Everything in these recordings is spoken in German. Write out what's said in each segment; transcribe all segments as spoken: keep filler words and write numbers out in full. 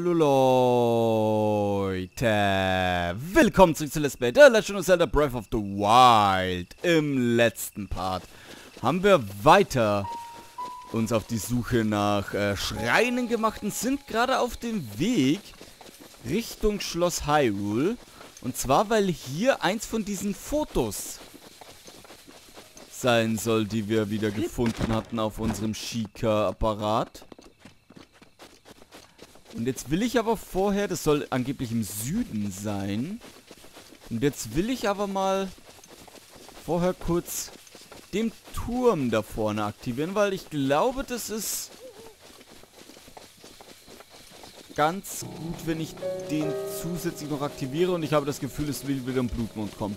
Hallo Leute, willkommen zurück zu Let's Play The Legend of Zelda Breath of the Wild. Im letzten Part haben wir weiter uns auf die Suche nach äh, Schreinen gemacht und sind gerade auf dem Weg Richtung Schloss Hyrule. Und zwar, weil hier eins von diesen Fotos sein soll, die wir wieder gefunden hatten auf unserem Sheikah-Apparat. Und jetzt will ich aber vorher, das soll angeblich im Süden sein. Und jetzt will ich aber mal vorher kurz den Turm da vorne aktivieren, weil ich glaube, das ist ganz gut, wenn ich den zusätzlich noch aktiviere. Und ich habe das Gefühl, es will wieder ein Blutmond kommen.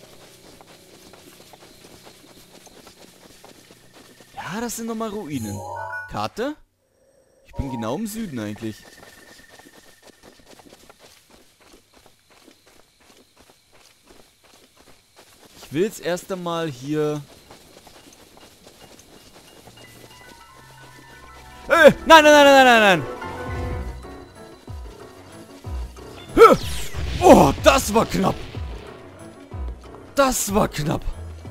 Ja, das sind nochmal Ruinen. Karte? Ich bin genau im Süden eigentlich. Ich will jetzt erst einmal hier... Hey, nein, nein, nein, nein, nein, nein! Huh. Oh, das war knapp! Das war knapp!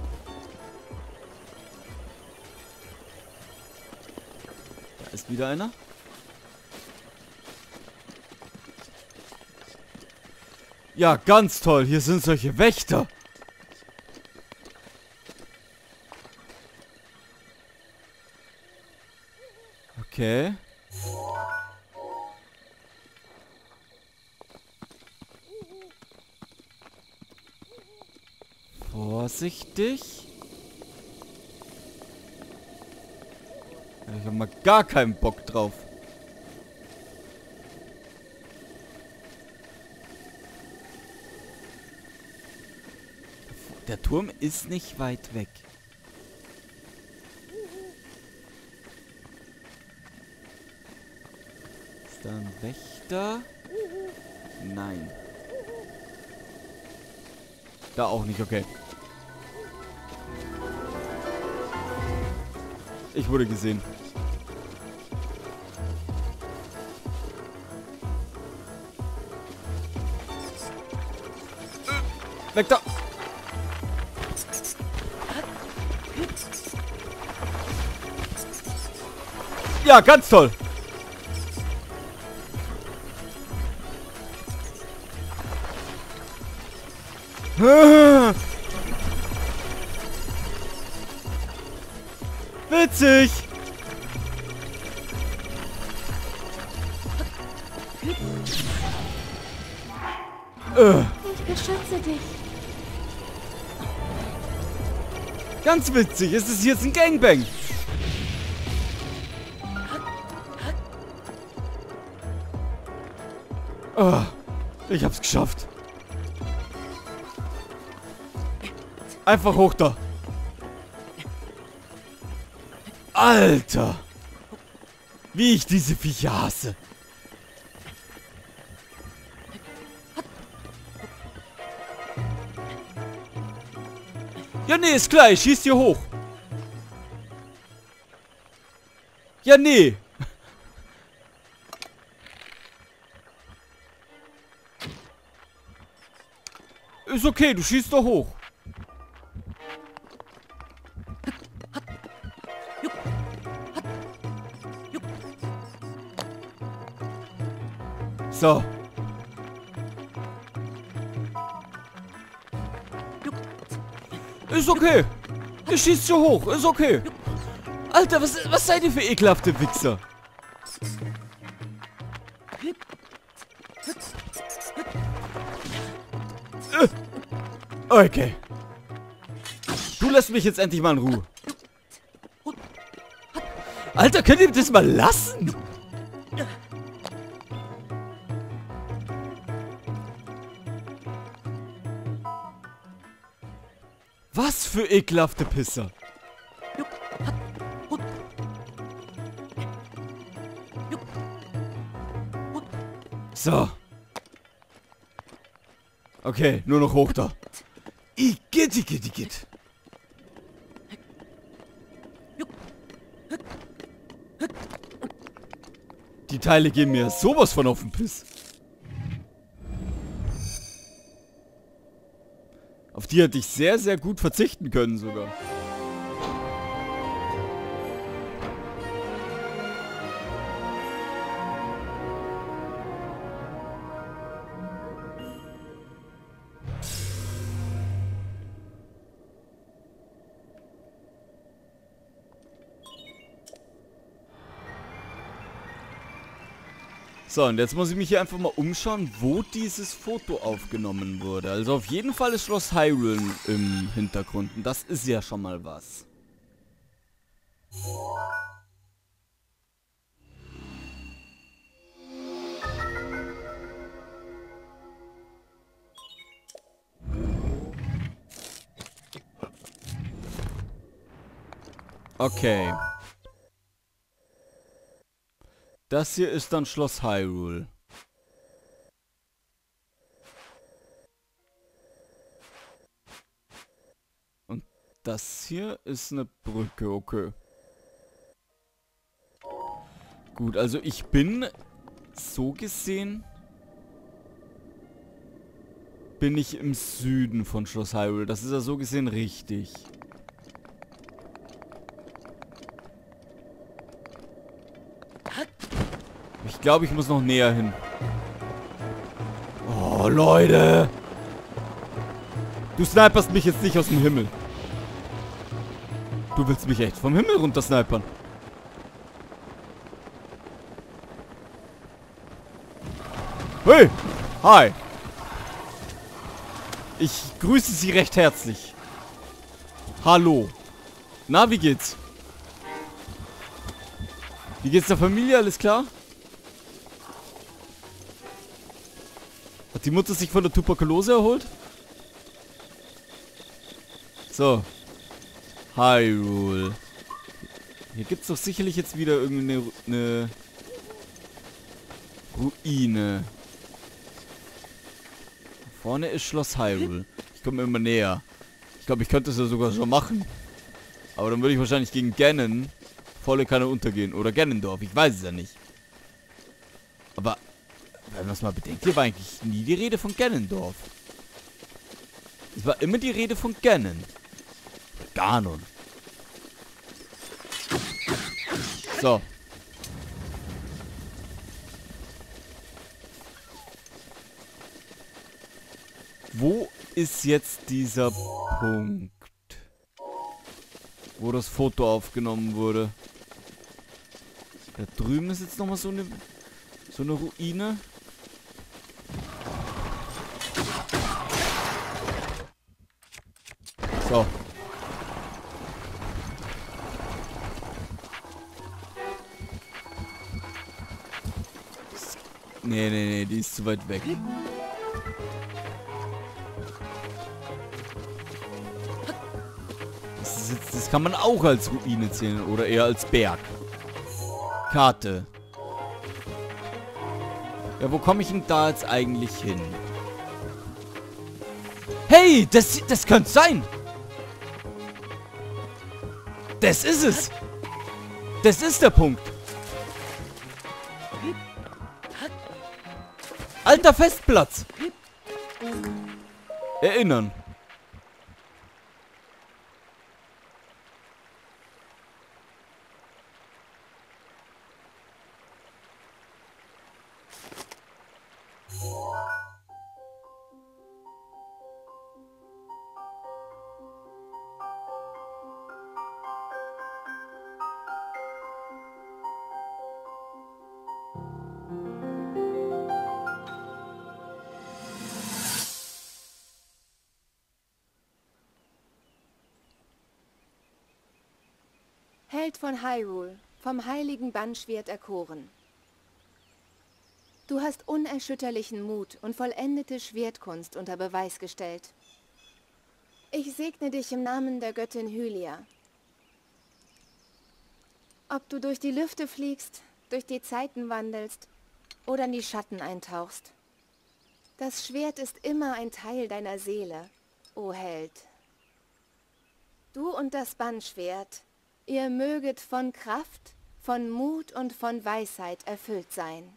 Da ist wieder einer. Ja, ganz toll. Hier sind solche Wächter. Okay. Vorsichtig. Ich habe mal gar keinen Bock drauf. Der Turm ist nicht weit weg. Ist da ein Wächter? Nein. Da auch nicht, okay. Ich wurde gesehen. Weg da! Ja, ganz toll. Witzig. Ich beschütze dich. Ganz witzig. Es ist jetzt ein Gangbang. Oh, ich hab's geschafft. Einfach hoch da. Alter. Wie ich diese Viecher hasse. Ja, nee, ist klar. Ich schieß hier hoch. Ja, nee. Ist okay, du schießt doch hoch. So. Ist okay. Ihr schießt so hoch. Ist okay. Alter, was, was seid ihr für ekelhafte Wichser? Okay. Du lässt mich jetzt endlich mal in Ruhe. Alter, könnt ihr das mal lassen? Was für ekelhafte Pisser. So. Okay, nur noch hoch da. Igitt, igitt, igitt. Die Teile gehen mir sowas von auf den Piss. Auf die hätte ich sehr, sehr gut verzichten können sogar. So, und jetzt muss ich mich hier einfach mal umschauen, wo dieses Foto aufgenommen wurde. Also auf jeden Fall ist Schloss Hyrule im Hintergrund. Und das ist ja schon mal was. Okay. Das hier ist dann Schloss Hyrule. Und das hier ist eine Brücke, okay. Gut, also ich bin so gesehen... bin ich im Süden von Schloss Hyrule. Das ist ja so gesehen richtig. Ich glaube, ich muss noch näher hin. Oh, Leute! Du sniperst mich jetzt nicht aus dem Himmel. Du willst mich echt vom Himmel runter snipern. Hey! Hi! Ich grüße Sie recht herzlich. Hallo. Na, wie geht's? Wie geht's der Familie? Alles klar? Hat die Mutter sich von der Tuberkulose erholt? So. Hyrule. Hier gibt's doch sicherlich jetzt wieder irgendeine eine Ruine. Vorne ist Schloss Hyrule. Ich komme immer näher. Ich glaube, ich könnte es ja sogar schon machen. Aber dann würde ich wahrscheinlich gegen Ganon volle Kanne untergehen. Oder Ganondorf. Ich weiß es ja nicht. Aber, wenn man es mal bedenkt, hier war eigentlich nie die Rede von Ganondorf. Es war immer die Rede von Ganon. Ganon. So. Wo ist jetzt dieser Punkt, wo das Foto aufgenommen wurde? Da drüben ist jetzt nochmal so eine, so eine Ruine. So. Nee, nee, nee, die ist zu weit weg. Das, jetzt, das kann man auch als Ruine zählen oder eher als Berg. Karte. Ja, wo komme ich denn da jetzt eigentlich hin? Hey, das, das könnte sein. Das ist es. Das ist der Punkt. Alter Festplatz. Erinnern. Held von Hyrule, vom heiligen Bannschwert erkoren. Du hast unerschütterlichen Mut und vollendete Schwertkunst unter Beweis gestellt. Ich segne dich im Namen der Göttin Hylia. Ob du durch die Lüfte fliegst, durch die Zeiten wandelst oder in die Schatten eintauchst. Das Schwert ist immer ein Teil deiner Seele, o Held. Du und das Bannschwert, ihr möget von Kraft, von Mut und von Weisheit erfüllt sein.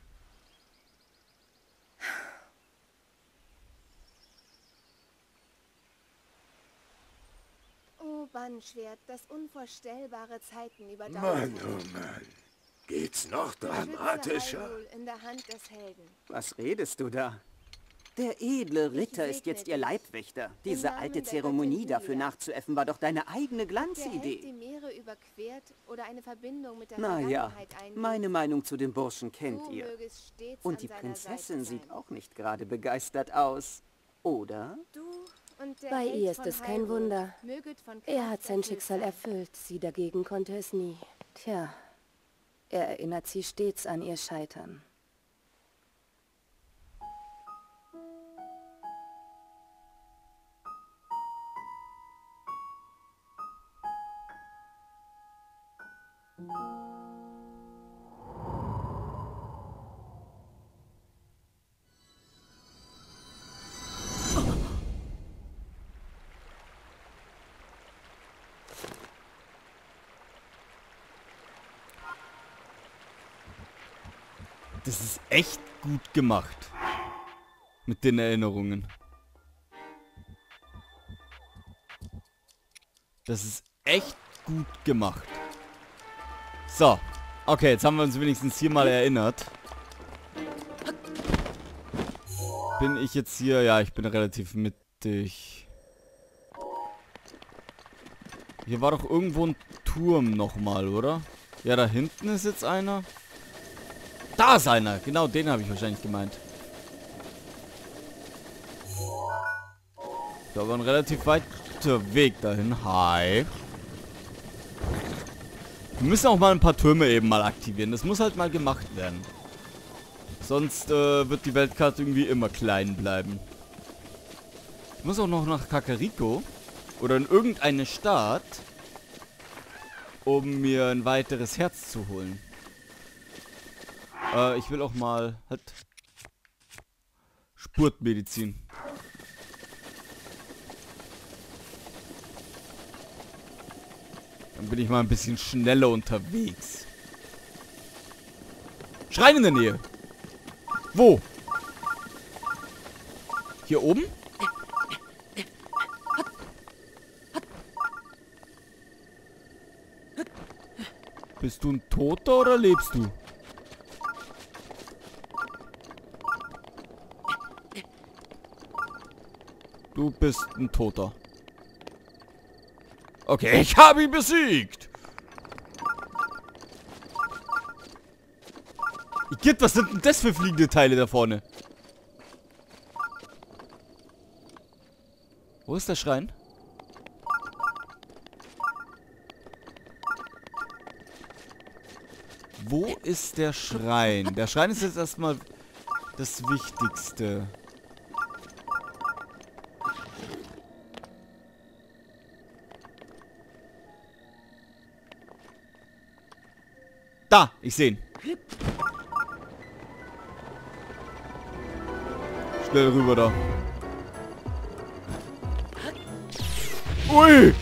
O Bannschwert, das unvorstellbare Zeiten überdauert Mann, hat. oh Mann. Geht's noch Beschütze dramatischer? Hyrule in der Hand des Helden. Was redest du da? Der edle Ritter ist jetzt ihr Leibwächter. Diese alte Zeremonie dafür nachzuäffen, war doch deine eigene Der Held die Glanzidee. Meere überquert oder eine Verbindung mit der Naja, Vergangenheit eingeht. meine Meinung zu dem Burschen kennt Du ihr. mögest stets Und an die seiner Prinzessin Seite sieht sein. auch nicht gerade begeistert aus. Oder? Du und der Bei Held ihr ist von es kein Hyrule Wunder. möget von Er Kraft hat sein erfüllt Schicksal sein. erfüllt, sie dagegen konnte es nie. Tja, er erinnert sie stets an ihr Scheitern. Das ist echt gut gemacht. Mit den Erinnerungen. Das ist echt gut gemacht. So. Okay, jetzt haben wir uns wenigstens hier mal erinnert. Bin ich jetzt hier? Ja, ich bin relativ mittig. Hier war doch irgendwo ein Turm nochmal, oder? Ja, da hinten ist jetzt einer. Da ist einer. Genau, den habe ich wahrscheinlich gemeint. Da war ein relativ weiter Weg dahin. Hi. Wir müssen auch mal ein paar Türme eben mal aktivieren. Das muss halt mal gemacht werden. Sonst äh, wird die Weltkarte irgendwie immer klein bleiben. Ich muss auch noch nach Kakariko. Oder in irgendeine Stadt. Um mir ein weiteres Herz zu holen. Äh, ich will auch mal... Halt. Spurtmedizin. Dann bin ich mal ein bisschen schneller unterwegs. Schrein in der Nähe. Wo? Hier oben? Bist du ein Toter oder lebst du? Du bist ein Toter. Okay, ich habe ihn besiegt. Igitt, was sind denn das für fliegende Teile da vorne? Wo ist der Schrein? Wo ist der Schrein? Der Schrein ist jetzt erstmal das Wichtigste. Da, ich sehe ihn. Schnell rüber da. Ui!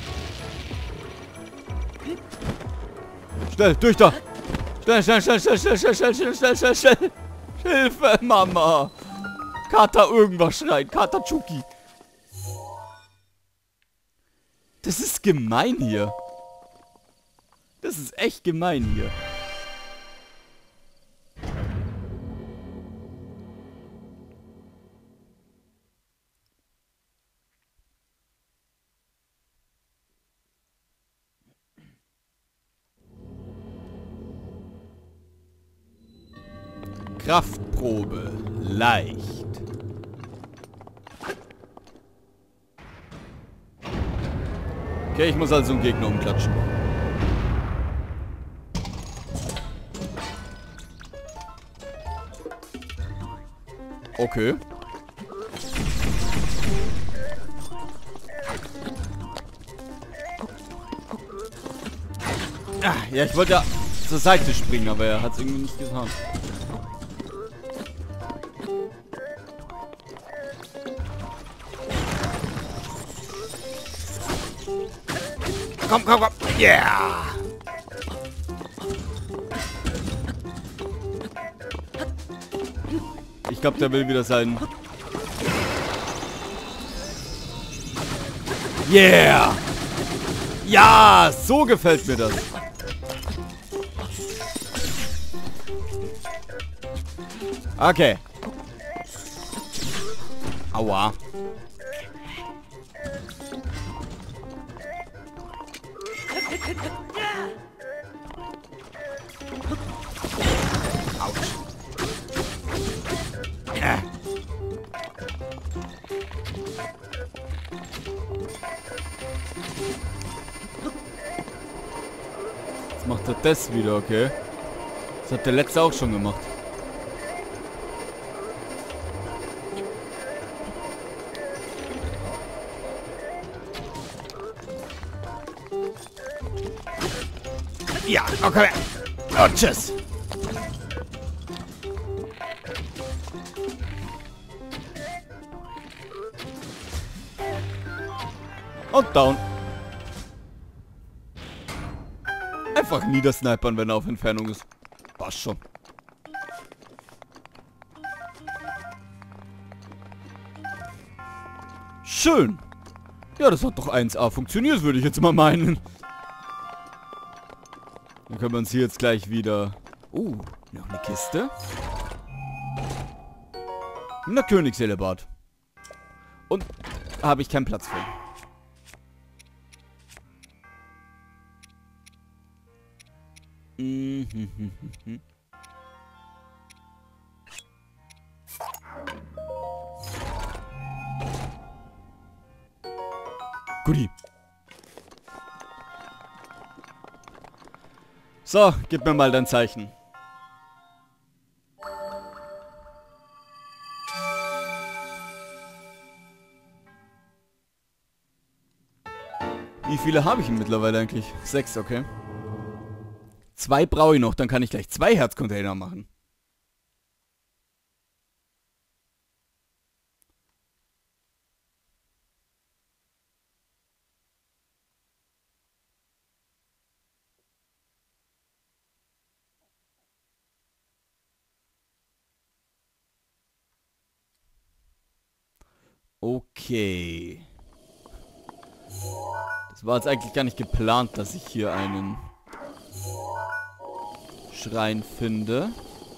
Schnell, durch da! Schnell, schnell, schnell, schnell, schnell, schnell, schnell, schnell, schnell, schnell, schnell! Hilfe, Mama! Kata irgendwas schreien, Kata Chuki. Das ist gemein hier. Das ist echt gemein hier. Kraftprobe. Leicht. Okay, ich muss also einen Gegner umklatschen. Okay. Ah, ja, ich wollte ja zur Seite springen, aber er hat es irgendwie nicht getan. Komm, komm, komm. Yeah. Ich glaube, der will wieder sein... Yeah! Ja, so gefällt mir das. Okay. Aua. Autsch. Äh. Jetzt macht er das wieder, okay. Das hat der letzte auch schon gemacht. Ja, okay. Und tschüss. Und down. Einfach niedersnipern, wenn er auf Entfernung ist. Passt schon. Schön. Ja, das hat doch eins A funktioniert, würde ich jetzt mal meinen. Dann können wir uns hier jetzt gleich wieder... Uh, noch eine Kiste. Na, Königsellebad. Und habe ich keinen Platz für. Mhm. Guti. So, gib mir mal dein Zeichen. Wie viele habe ich denn mittlerweile eigentlich? Sechs, okay. Zwei brauche ich noch, dann kann ich gleich zwei Herzcontainer machen. Okay. Das war jetzt eigentlich gar nicht geplant, dass ich hier einen Schrein finde.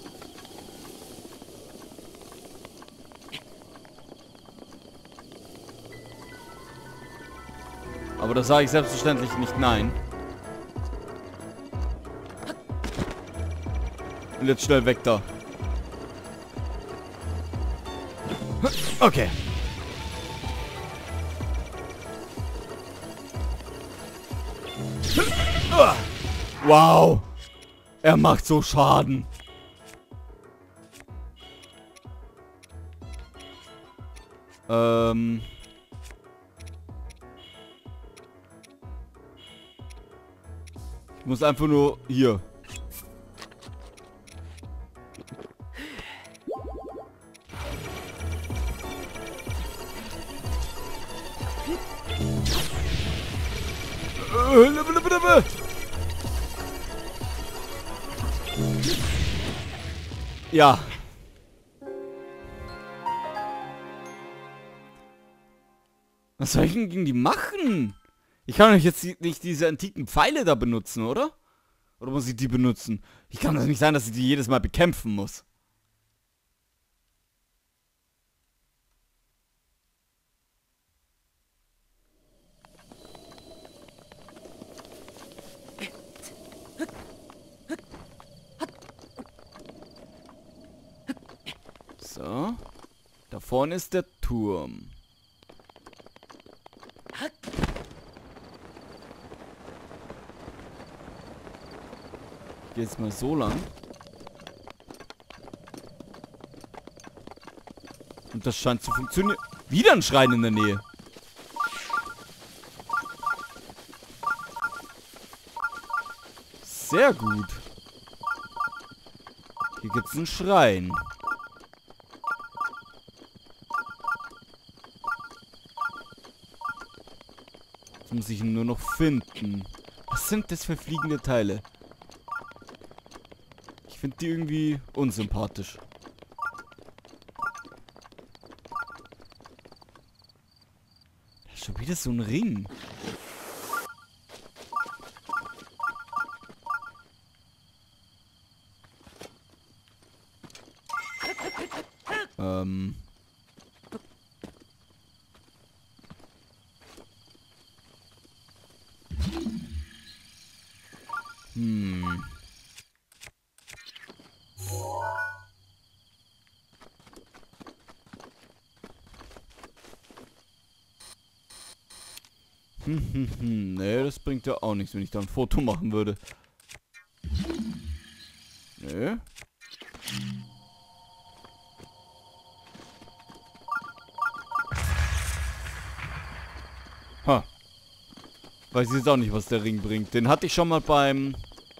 Aber da sage ich selbstverständlich nicht nein. Und jetzt schnell weg da. Okay. Wow. Er macht so Schaden. Ähm. Ich muss einfach nur hier. Ja. Was soll ich denn gegen die machen? Ich kann doch jetzt nicht diese antiken Pfeile da benutzen, oder? Oder muss ich die benutzen? Ich kann das nicht sein, dass ich die jedes Mal bekämpfen muss. So. Da vorne ist der Turm. Ich gehe jetzt mal so lang. Und das scheint zu funktionieren. Wieder ein Schrein in der Nähe. Sehr gut. Hier gibt es einen Schrein. Jetzt muss ich ihn nur noch finden. Was sind das für fliegende Teile? Ich finde die irgendwie unsympathisch. Schon wieder so ein Ring. Ähm. Hm. Hm, hm, hm. Nee, das bringt ja auch nichts, wenn ich da ein Foto machen würde. Nee. Ha. Weiß ich jetzt auch nicht, was der Ring bringt. Den hatte ich schon mal beim...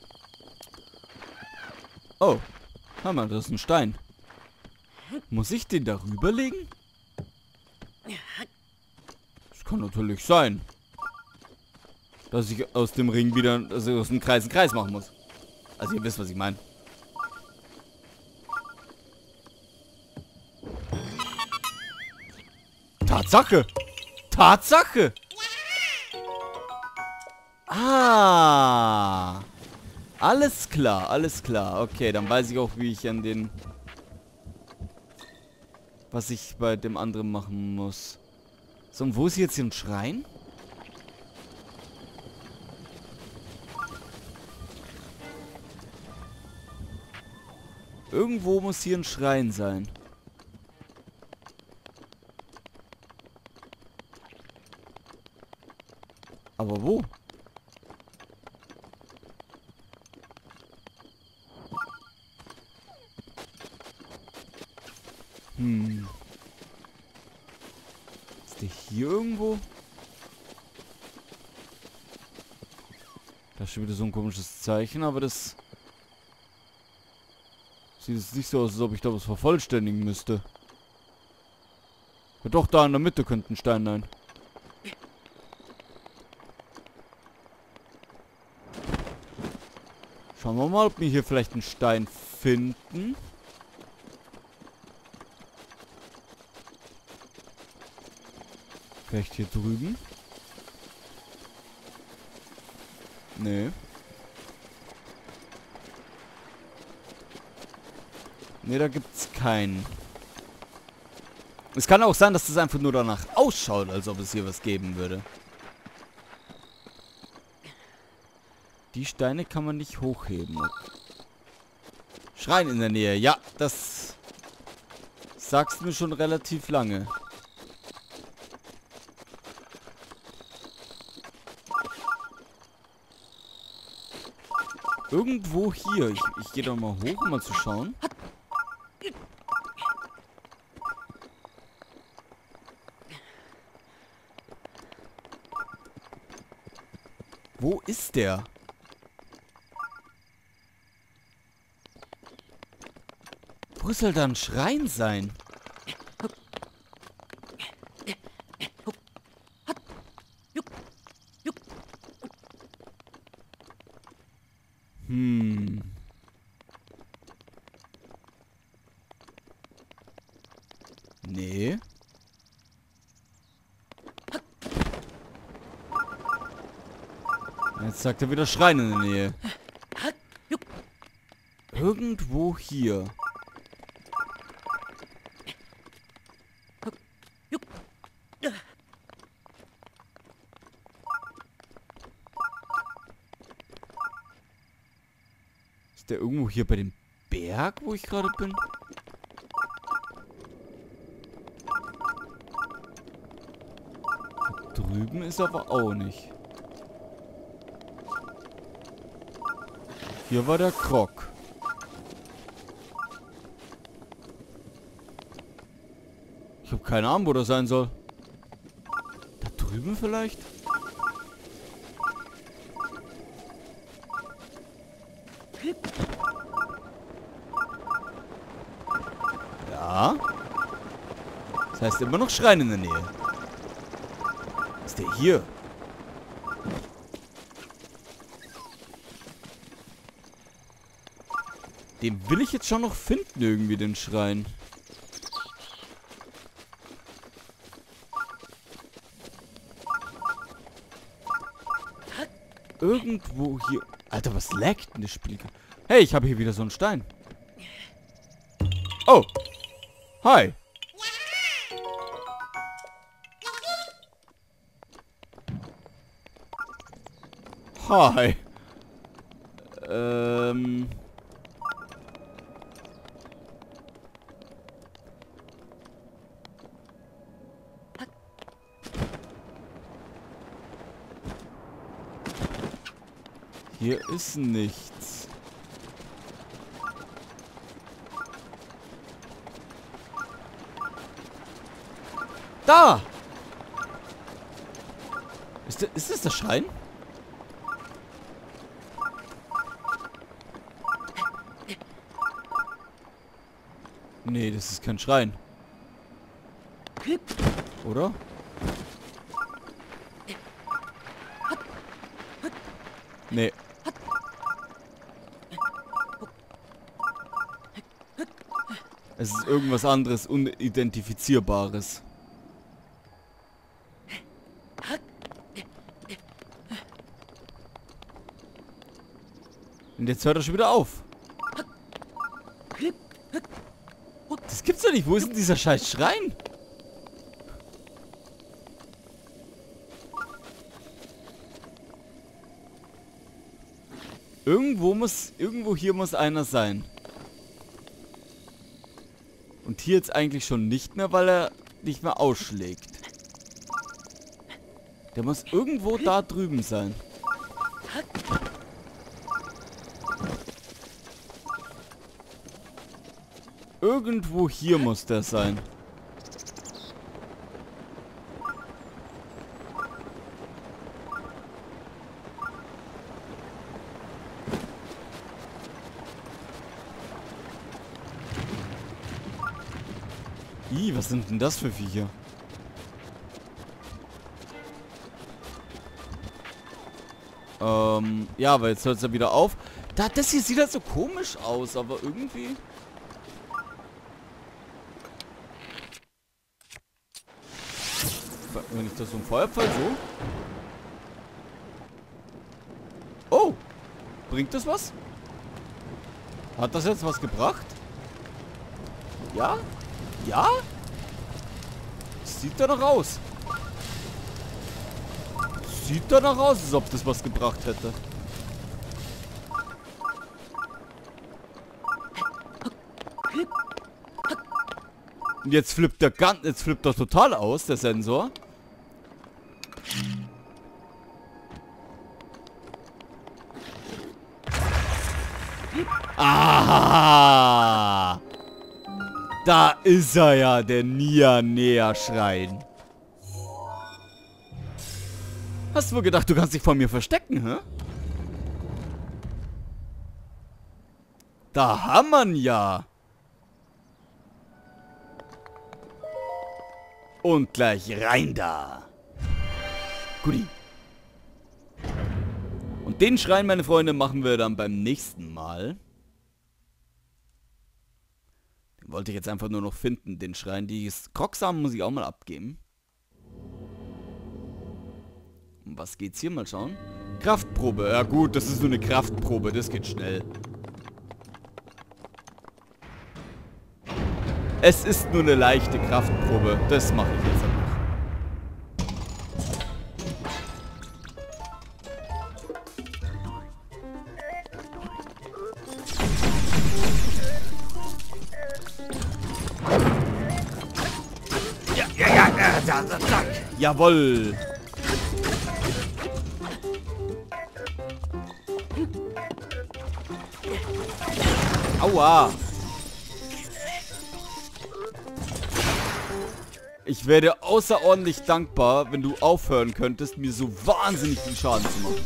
Oh. Hör mal, das ist ein Stein. Muss ich den darüber legen? Das kann natürlich sein. Dass ich aus dem Ring wieder, also aus dem Kreis einen Kreis machen muss. Also ihr wisst, was ich meine. Tatsache! Tatsache! Ah! Alles klar, alles klar. Okay, dann weiß ich auch, wie ich an den... Was ich bei dem anderen machen muss. So, und wo ist jetzt hier ein Schrein? Irgendwo muss hier ein Schrein sein. Aber wo? Hm. Ist der hier irgendwo? Da ist schon wieder so ein komisches Zeichen, aber das... Sieht es nicht so aus, als ob ich da was vervollständigen müsste. Ja doch, da in der Mitte könnte ein Stein sein. Schauen wir mal, ob wir hier vielleicht einen Stein finden. Vielleicht hier drüben? Nee. Nee, da gibt's keinen. Es kann auch sein, dass das einfach nur danach ausschaut, als ob es hier was geben würde. Die Steine kann man nicht hochheben. Schrein in der Nähe. Ja, das sagst du mir schon relativ lange. Irgendwo hier. Ich, ich gehe doch mal hoch, um mal zu schauen. Wo ist der? Wo soll da ein Schrein sein? Hm. Nee. Jetzt sagt er wieder Schrein in der Nähe. Irgendwo hier. Ist der irgendwo hier bei dem Berg, wo ich gerade bin? Da drüben ist aber auch nicht. Hier war der Krog. Ich habe keine Ahnung, wo das sein soll. Da drüben vielleicht? Ja. Das heißt immer noch Schrein in der Nähe. Ist der hier? Den will ich jetzt schon noch finden, irgendwie, den Schrein. irgendwo hier... Alter, was laggt denn das Spiel? Hey, ich habe hier wieder so einen Stein. Oh. Hi. Hi. Ähm... Hier ist nichts. Da! Ist, das, ist das der Schrein? Nee, das ist kein Schrein. Oder? Nee. Es ist irgendwas anderes, unidentifizierbares. Und jetzt hört er schon wieder auf. Das gibt's doch nicht. Wo ist denn dieser scheiß Schrein? Irgendwo muss, irgendwo hier muss einer sein. Und hier jetzt eigentlich schon nicht mehr, weil er nicht mehr ausschlägt. Der muss irgendwo da drüben sein. Irgendwo hier muss der sein. Ih, was sind denn das für Viecher? Ähm, ja, aber jetzt hört es ja wieder auf. Da, das hier sieht halt so komisch aus, aber irgendwie... Wenn ich das so ein Feuerpfeil so... Oh! Bringt das was? Hat das jetzt was gebracht? Ja? Ja? Sieht danach aus. Sieht danach aus, als ob das was gebracht hätte. Und jetzt flippt der ganz, jetzt flippt er total aus, der Sensor. Ah! Da ist er ja, der Nia-Nea-Schrein. Hast du wohl gedacht, du kannst dich vor mir verstecken, hä? Da haben wir ihn ja. Und gleich rein da. Guti. Und den Schrein, meine Freunde, machen wir dann beim nächsten Mal. Den wollte ich jetzt einfach nur noch finden, den Schrein. Die Krogsamen muss ich auch mal abgeben. Um was geht's hier? Mal schauen. Kraftprobe. Ja gut, das ist nur eine Kraftprobe. Das geht schnell. Es ist nur eine leichte Kraftprobe. Das mache ich jetzt einfach. Ja, ja, ja, ja, da, da, da. Jawohl. Aua. Ich wäre außerordentlich dankbar, wenn du aufhören könntest, mir so wahnsinnig viel Schaden zu machen.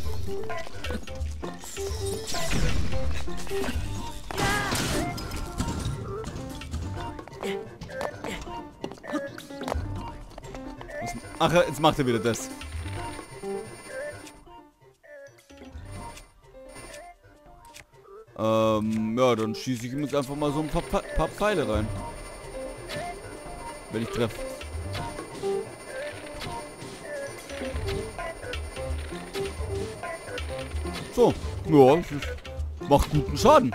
Ach, jetzt macht er wieder das. Ähm, ja, dann schieße ich ihm jetzt einfach mal so ein paar, paar Pfeile rein. Wenn ich treffe. So, ja, es ist, macht guten Schaden.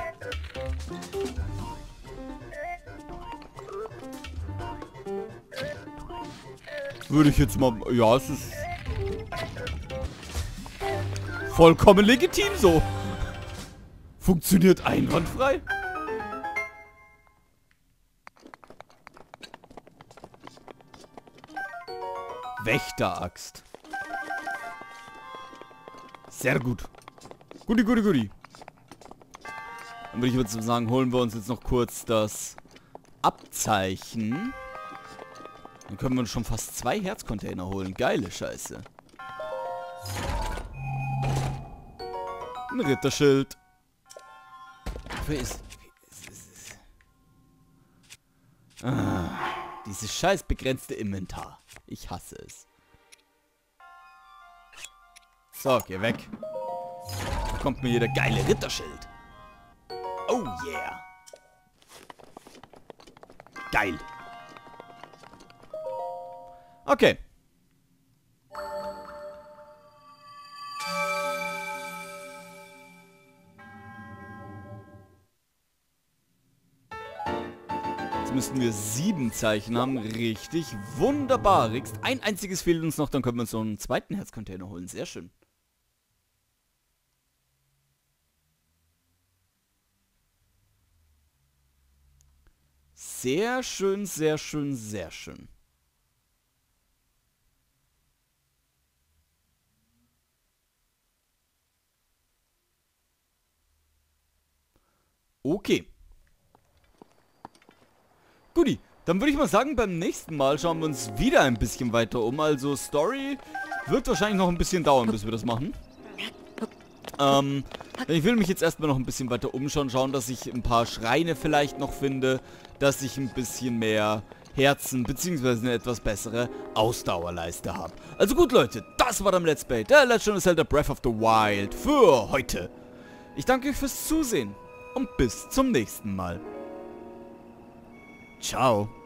Würde ich jetzt mal... Ja, es ist... vollkommen legitim so. Funktioniert einwandfrei. Wächteraxt. Sehr gut. Guti, guti, guti. Dann würde ich jetzt sagen, holen wir uns jetzt noch kurz das Abzeichen. Dann können wir uns schon fast zwei Herzcontainer holen. Geile Scheiße. Ein Ritterschild. Wofür ist... Ah, dieses scheiß begrenzte Inventar. Ich hasse es. So, geh weg. Da kommt mir hier der geile Ritterschild. Oh yeah. Geil. Okay. Jetzt müssten wir sieben Zeichen haben. Richtig. Wunderbarigst. Ein einziges fehlt uns noch, dann können wir uns so einen zweiten Herzcontainer holen. Sehr schön. Sehr schön, sehr schön, sehr schön. Okay. Guti, dann würde ich mal sagen, beim nächsten Mal schauen wir uns wieder ein bisschen weiter um. Also Story wird wahrscheinlich noch ein bisschen dauern, bis wir das machen. Ähm, ich will mich jetzt erstmal noch ein bisschen weiter umschauen, schauen, dass ich ein paar Schreine vielleicht noch finde, dass ich ein bisschen mehr Herzen, beziehungsweise eine etwas bessere Ausdauerleiste habe. Also gut, Leute, das war dann Let's Play, der Legend of Zelda Breath of the Wild für heute. Ich danke euch fürs Zusehen und bis zum nächsten Mal. Ciao.